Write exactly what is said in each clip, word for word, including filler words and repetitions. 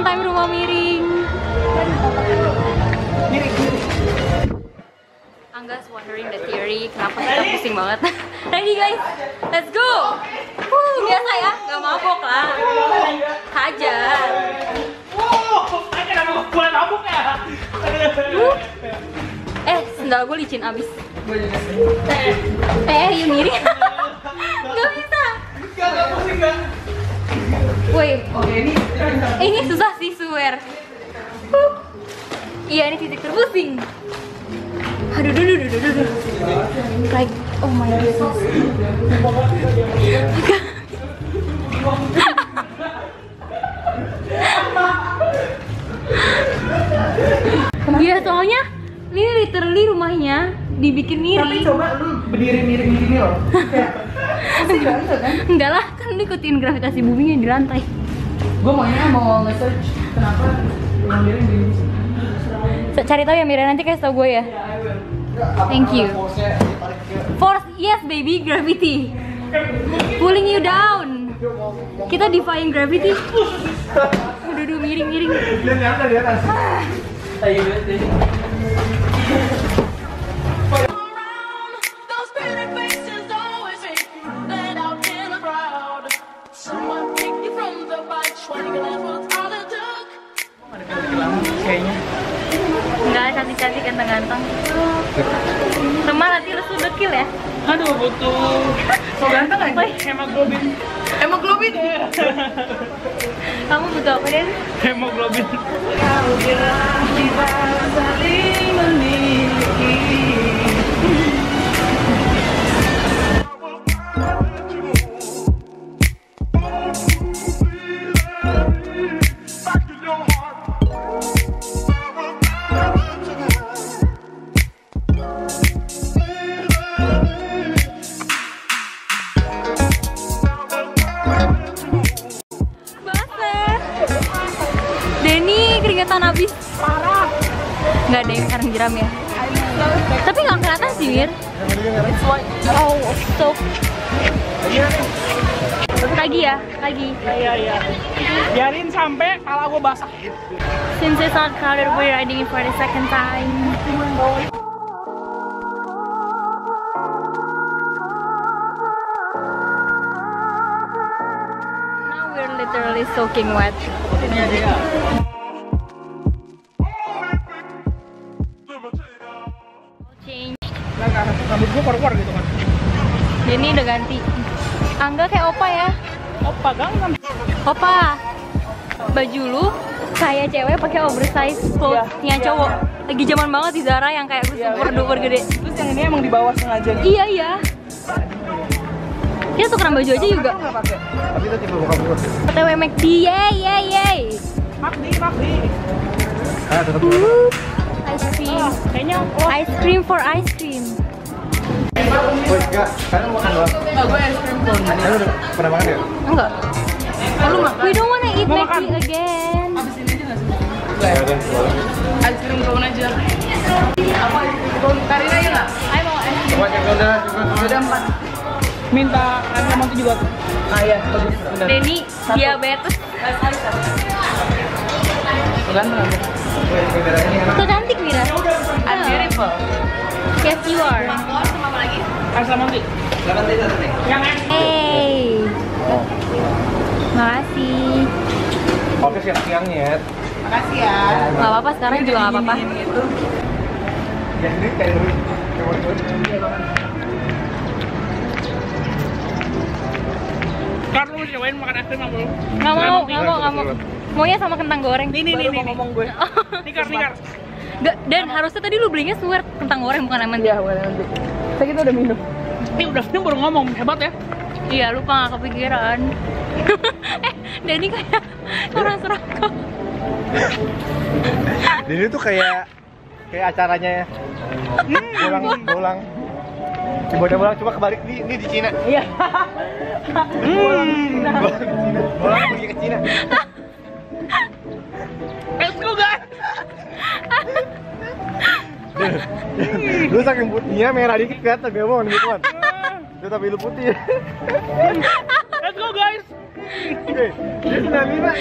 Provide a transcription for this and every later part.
Vacation time rumah miring. Miring, miring. Angga's wondering the theory, kenapa kita pusing banget. Ready guys, let's go. Wuh, biasa ya, gak mabok lah. Hajar. Wow, kenapa gue mabuk ya? Uh. Eh, sendal gue licin abis. Eh, eh, ya miring. Gak bisa. Gak, gak pusing gak? Woi, Oke, ini ini susah sih, swear. Uh. Iya, ini titik terpusing. Aduh, duh, duh, duh, duh, duh. Like, oh my goodness. Iya, soalnya ini literally rumahnya dibikin miring. tapi coba lu berdiri miring gini loh. Kayak, pasti gak bisa kan? Enggak lah, kan lu ikutin gravitasi bumi yang di lantai. Gue maunya mau nge-search kenapa yang miring gini. So, cari tahu ya Mira, nanti kasih tau gue ya. Thank you. Force, yes baby, gravity. Pulling you down. Kita defying gravity. Udah udah miring miring. Dia di atas, di atas. Ayo, deh. Kayaknya Enggak, cantik-cantik, ganteng-ganteng. Teman nanti lu sudah kill ya. aduh butuh so ganteng aja. Hemoglobin. Hemoglobin. Kamu butuh apa Den? Hemoglobin. Kau kira kita saling memiliki. Habis parah. Nggak ada yang sekarang jeram ya. Tapi nggak kelihatan sih Mir. Oh, so. Lagi ya, lagi. Iya iya. Biarin sampai kepala gue basah. Since it's not crowded, we're riding it for the second time. Now we're literally soaking wet. Iya iya. Rambut gue keluar gitu kan. Ini udah ganti. Angga kayak opa ya. Opa Gangnam. Opa. Baju lu kayak cewek pakai oversize clothes-nya cowok. Lagi zaman banget di Zara yang kayak super duper gede. Terus yang ini emang di bawah sengaja gitu. Iya iya. Kita tukeran baju aja juga. Tapi itu tipe buka buka. O T W McD, yeay yeay yeay. Makdi, makdi. Ah, tetap. Ice cream. Kayaknya Ice cream for ice cream. Woi, enggak, kalian mau makan doang? enggak, gue es krim cone. Kalian udah pernah makan ya? Enggak. Oh, lu makan? We don't wanna eat Mau McD makan? again. Abis ini aja nggak sih? Ya udah, boleh. Es krim cone aja. Apa? Cone Karina ya nggak? Ayo mau es krim. Semuanya udah, juga Udah empat. Minta es lemon tea juga. Ah iya, bagus. Bener. Denny diabetes. Ganteng aja. So cantik Mira. I'm beautiful. Yes you are. Es lemon tea. Lemon tea satu nih. Yang es. Hey. Makasih. Oke, siang-siangnya ya. Makasih ya. Gak apa-apa, sekarang juga gak apa-apa. Gitu. Ya, ini kayak dulu. Kar, lu cobain makan es krim apa lu? Gak mau, gak mau, gak mau. Maunya sama kentang goreng. Nih, nih, nih, nih. Ngomong gue. Nih, Kar, nih, Kar. Gak, dan harusnya tadi lu belinya swear kentang goreng bukan lemon tea. Iya, boleh nanti. Kita kita udah minum. Ini udah ini baru ngomong, hebat ya. Iya, lupa gak kepikiran. Eh, Denny kayak orang serakah. Ini tuh kayak kayak acaranya ya. Bolang, bolang. Bolang, bolang coba kebalik nih, ini di Cina. Iya. Bolang di Cina. Bolang pergi ke Cina. Let's go, guys. Lu saking putihnya merah dikit kan, gak mau gituan. Lu tapi lu putih. Let's go, guys. Dia sembilan lima.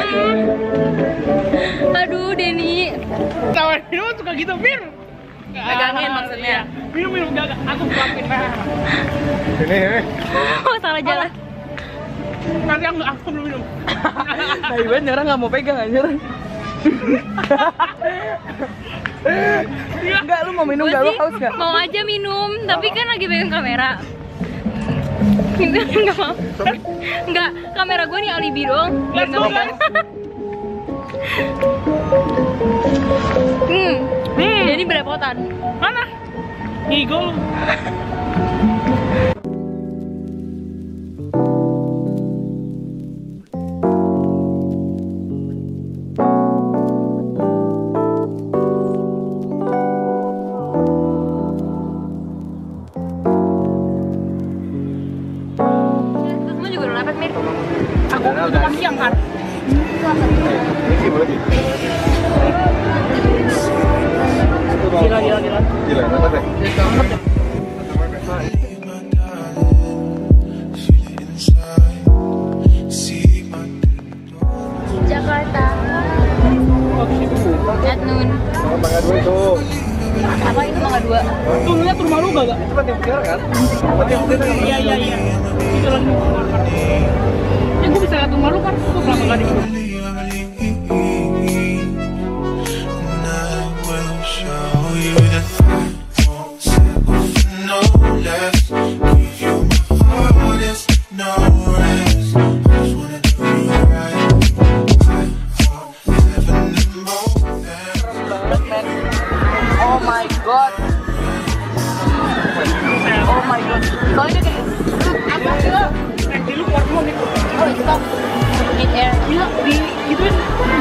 Aduh, Denny. Tawarin minum suka gitu, Mir. Pegangin maksudnya. Minum minum gak, aku suapin lah. Ini ini. Oh, salah jalan. Nanti aku aku belum minum. Nah, Iwan nyerang nggak mau pegang aja. Enggak, lu mau minum Gua nggak? Lu sih haus nggak? mau aja minum, tapi kan lagi pegang kamera. Enggak, enggak mau. Enggak, kamera gue nih alibi doang. Biar nggak pegang. Hmm, hmm. Jadi belepotan. Mana? Ngigo lu. Semua juga udah dapat, Mir. Aku udah masih siang kan. Gila, gila, gila. Gila, apa deh? Jakarta. At noon. Mangga dua itu. Apa itu Mangga dua? Tuh lihat rumah lu gak? Itu kan yang besar kan? Berarti yang besar kan? Iya iya iya. Itu lagi mau makan. Ya gue bisa lihat rumah lu kan. Tuh kenapa gak di sini? Oh my god. Oh my god. Soalnya kayak apa sih lo? Eh, di lu keluar dulu nih. Oh, stop. Mid air. Gila, di gituin.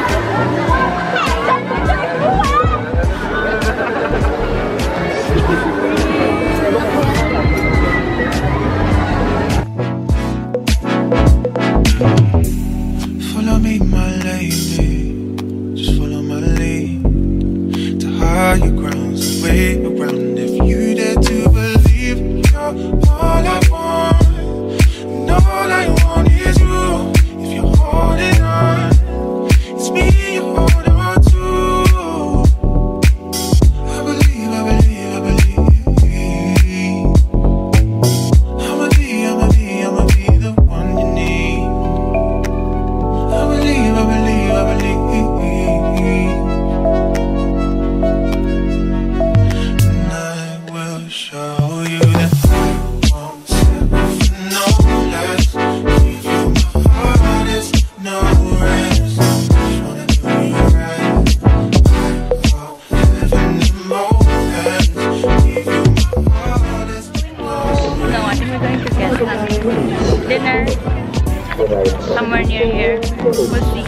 Follow me, my lady. Just follow my lead to higher grounds and wait around. If you dare to believe you're all I want, and all I want is you. If you're holding on, it's me you're holding on to. I believe, I believe, I believe. I'ma be, I'ma be, I'ma be the one you need. I believe, I believe, I believe. And I will show you that I won't settle for no less. Give you my hardest, no rest. Just wanna do you right. I walk heaven in both hands. Give you my hardest, no No, I think we're going to get some dinner somewhere near here. We'll see.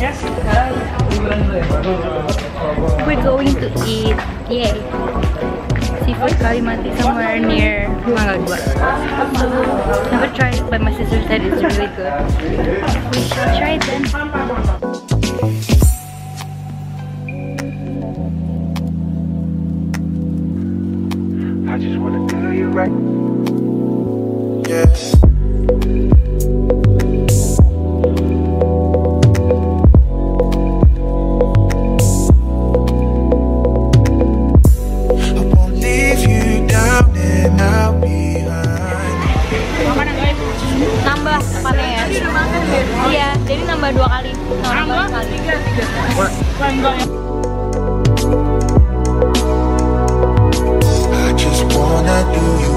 We're going to eat, yay, seafood Kalimati somewhere near Mangga dua. Never tried it, but my sister said it's really good. We should try it then. I just wanna do you right. yes. I won't leave you down and I'll be behind. Makan yang guys. Nambah tempatnya ya. Iya, jadi nambah dua kali. Nambah dua kali. Tiga, tiga. Enggak ya. I just wanna do you